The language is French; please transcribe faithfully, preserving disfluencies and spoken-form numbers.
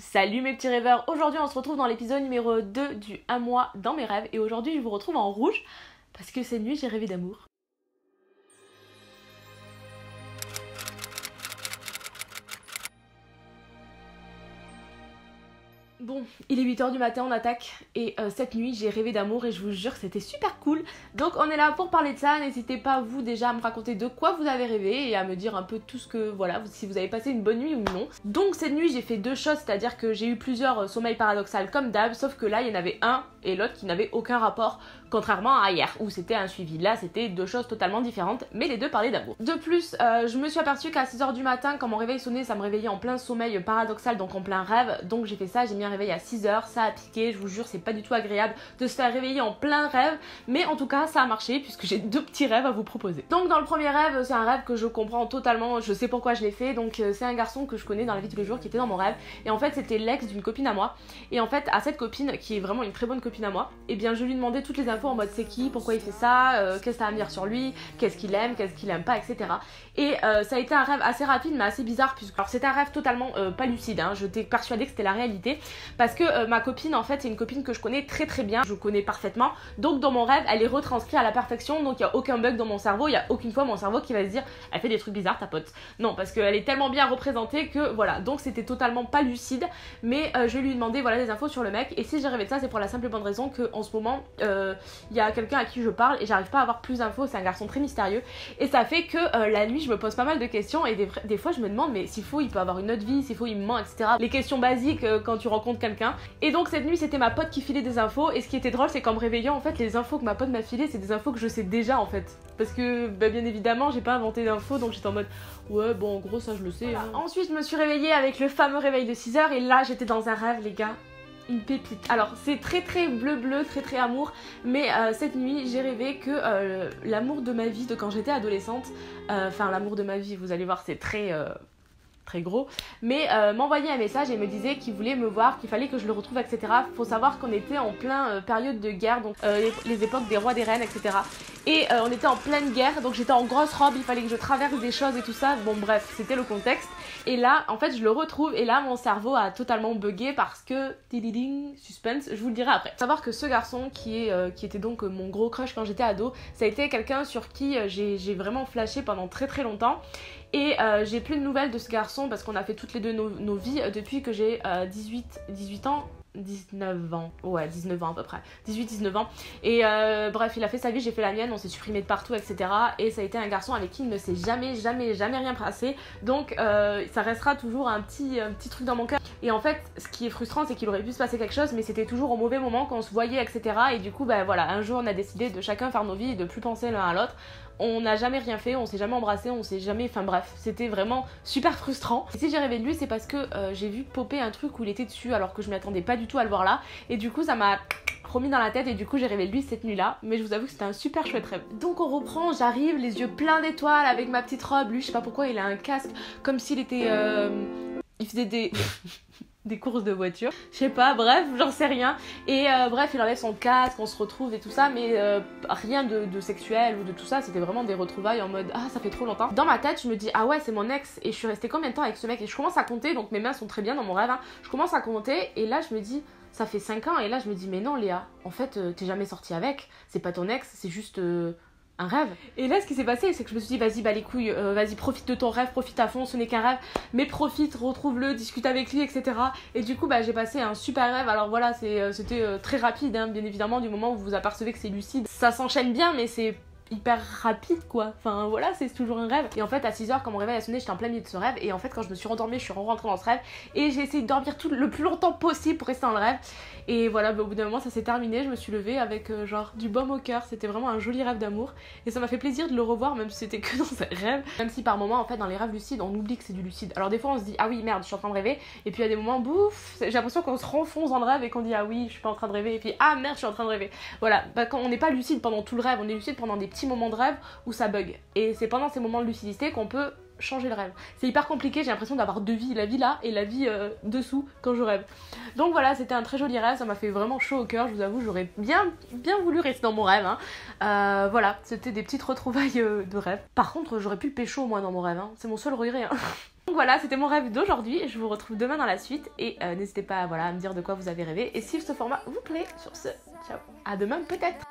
Salut mes petits rêveurs, aujourd'hui on se retrouve dans l'épisode numéro deux du un mois dans mes rêves et aujourd'hui je vous retrouve en rouge parce que cette nuit j'ai rêvé d'amour. Bon, il est huit heures du matin, on attaque et euh, cette nuit j'ai rêvé d'amour et je vous jure que c'était super cool. Donc on est là pour parler de ça, n'hésitez pas vous déjà à me raconter de quoi vous avez rêvé et à me dire un peu tout ce que, voilà, si vous avez passé une bonne nuit ou non. Donc cette nuit j'ai fait deux choses, c'est-à-dire que j'ai eu plusieurs euh, sommeils paradoxaux comme d'hab, sauf que là il y en avait un et l'autre qui n'avait aucun rapport, contrairement à hier où c'était un suivi. Là c'était deux choses totalement différentes, mais les deux parlaient d'amour. De plus, euh, je me suis aperçue qu'à six heures du matin, quand mon réveil sonnait, ça me réveillait en plein sommeil paradoxal, donc en plein rêve, donc j'ai fait ça, j'ai mis un réveil à six heures, ça a piqué, je vous jure c'est pas du tout agréable de se faire réveiller en plein rêve, mais en tout cas ça a marché puisque j'ai deux petits rêves à vous proposer. Donc dans le premier rêve, c'est un rêve que je comprends totalement, je sais pourquoi je l'ai fait, donc euh, c'est un garçon que je connais dans la vie de tous les jours qui était dans mon rêve, et en fait c'était l'ex d'une copine à moi, et en fait à cette copine qui est vraiment une très bonne copine à moi, et bien je lui demandais toutes les infos en mode c'est qui, pourquoi il fait ça, euh, qu'est-ce que ça a à me dire sur lui, qu'est-ce qu'il aime, qu'est-ce qu'il aime pas, et cetera. Et euh, ça a été un rêve assez rapide mais assez bizarre puisque alors c'était un rêve totalement euh, pas lucide, hein. J'étais persuadée que c'était la réalité parce que euh, ma copine en fait c'est une copine que je connais très très bien, je connais parfaitement, donc dans mon rêve elle est retranscrite à la perfection, donc il y a aucun bug dans mon cerveau, il y a aucune fois mon cerveau qui va se dire elle fait des trucs bizarres ta pote, non, parce qu'elle est tellement bien représentée que voilà, donc c'était totalement pas lucide, mais euh, je lui ai demandé voilà des infos sur le mec, et si j'ai rêvé de ça c'est pour la simple et bonne raison que en ce moment il euh, y a quelqu'un à qui je parle et j'arrive pas à avoir plus d'infos, c'est un garçon très mystérieux et ça fait que euh, la nuit je me pose pas mal de questions et des, des fois je me demande mais s'il faut il peut avoir une autre vie, s'il faut il me ment, etc. Les questions basiques euh, quand tu rencontres quelqu'un. Et donc cette nuit c'était ma pote qui filait des infos, et ce qui était drôle c'est qu'en me réveillant en fait les infos que ma pote m'a filées c'est des infos que je sais déjà en fait, parce que bah, bien évidemment j'ai pas inventé d'infos, donc j'étais en mode ouais bon en gros ça je le sais, voilà. Hein. Ensuite je me suis réveillée avec le fameux réveil de six heures et là j'étais dans un rêve les gars, une pépite. Alors c'est très très bleu bleu, très très amour, mais euh, cette nuit j'ai rêvé que euh, l'amour de ma vie de quand j'étais adolescente, enfin euh, l'amour de ma vie vous allez voir c'est très... Euh, très gros, mais euh, m'envoyait un message et me disait qu'il voulait me voir, qu'il fallait que je le retrouve, et cetera. Faut savoir qu'on était en plein euh, période de guerre, donc euh, les, les époques des rois, des reines, et cetera. Et euh, on était en pleine guerre, donc j'étais en grosse robe, il fallait que je traverse des choses et tout ça. Bon bref, c'était le contexte. Et là, en fait, je le retrouve et là, mon cerveau a totalement bugué parce que ding suspense, je vous le dirai après. Faut savoir que ce garçon qui est euh, qui était donc euh, mon gros crush quand j'étais ado, ça a été quelqu'un sur qui euh, j'ai j'ai vraiment flashé pendant très très longtemps. Et euh, j'ai plus de nouvelles de ce garçon parce qu'on a fait toutes les deux nos, nos vies euh, depuis que j'ai euh, dix-huit ans. dix-neuf ans, ouais dix-neuf ans à peu près, dix-huit dix-neuf ans, et euh, bref il a fait sa vie, j'ai fait la mienne, on s'est supprimé de partout, etc. Et ça a été un garçon avec qui il ne s'est jamais jamais jamais rien passé, donc euh, ça restera toujours un petit, un petit truc dans mon cœur. Et en fait ce qui est frustrant c'est qu'il aurait pu se passer quelque chose, mais c'était toujours au mauvais moment qu'on se voyait, etc. Et du coup bah voilà, un jour on a décidé de chacun faire nos vies et de plus penser l'un à l'autre. On n'a jamais rien fait, on s'est jamais embrassé, on s'est jamais... Enfin bref, c'était vraiment super frustrant. Et si j'ai rêvé de lui, c'est parce que euh, j'ai vu popper un truc où il était dessus alors que je m'y attendais pas du tout à le voir là. Et du coup, ça m'a remis dans la tête et du coup, j'ai rêvé de lui cette nuit-là. Mais je vous avoue que c'était un super chouette rêve. Donc on reprend, j'arrive, les yeux pleins d'étoiles avec ma petite robe. Lui, je sais pas pourquoi, il a un casque comme s'il était... Euh... Il faisait des... des courses de voiture, je sais pas, bref, j'en sais rien. Et euh, bref, il enlève son casque, on se retrouve et tout ça, mais euh, rien de, de sexuel ou de tout ça, c'était vraiment des retrouvailles en mode ah ça fait trop longtemps. Dans ma tête, je me dis ah ouais c'est mon ex et je suis restée combien de temps avec ce mec, et je commence à compter, donc mes mains sont très bien dans mon rêve, hein. Je commence à compter et là je me dis ça fait cinq ans, et là je me dis mais non Léa, en fait euh, t'es jamais sortie avec, c'est pas ton ex, c'est juste... Euh... un rêve. Et là ce qui s'est passé c'est que je me suis dit vas-y bah les couilles, euh, vas-y profite de ton rêve, profite à fond, ce n'est qu'un rêve, mais profite, retrouve-le, discute avec lui, etc. Et du coup bah j'ai passé un super rêve. Alors voilà, c'est, euh, c'était euh, très rapide, hein, bien évidemment, du moment où vous vous apercevez que c'est lucide, ça s'enchaîne bien, mais c'est hyper rapide quoi, enfin voilà, c'est toujours un rêve. Et en fait à six heures quand mon réveil a sonné, j'étais en plein milieu de ce rêve, et en fait quand je me suis rendormie, je suis rentrée dans ce rêve et j'ai essayé de dormir tout le plus longtemps possible pour rester dans le rêve. Et voilà, bah, au bout d'un moment ça s'est terminé, je me suis levée avec euh, genre du baume au cœur, c'était vraiment un joli rêve d'amour et ça m'a fait plaisir de le revoir même si c'était que dans un rêve, même si par moments en fait dans les rêves lucides on oublie que c'est du lucide. Alors des fois on se dit ah oui merde je suis en train de rêver, et puis il y a des moments bouf, j'ai l'impression qu'on se renfonce dans le rêve et qu'on dit ah oui je suis pas en train de rêver, et puis ah merde je suis en train de rêver. Voilà, bah, quand on n'est pas lucide pendant tout le rêve, on est lucide pendant des petits moments de rêve où ça bug, et c'est pendant ces moments de lucidité qu'on peut changer le rêve. C'est hyper compliqué, j'ai l'impression d'avoir deux vies, la vie là et la vie euh, dessous quand je rêve. Donc voilà, c'était un très joli rêve, ça m'a fait vraiment chaud au cœur, je vous avoue, j'aurais bien, bien voulu rester dans mon rêve. Hein. Euh, voilà, c'était des petites retrouvailles euh, de rêve. Par contre, j'aurais pu le pécho au moins dans mon rêve, hein. C'est mon seul regret. Hein. Donc voilà, c'était mon rêve d'aujourd'hui. Je vous retrouve demain dans la suite. Et euh, n'hésitez pas voilà, à me dire de quoi vous avez rêvé. Et si ce format vous plaît, sur ce, ciao. À demain peut-être.